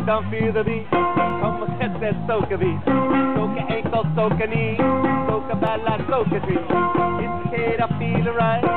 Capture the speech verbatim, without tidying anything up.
dan feel the beat. Kom maar zet zet stoken beat. Stoken enkel, stoken knee. Stoken bella, stoken tree. It's the kid I feel right.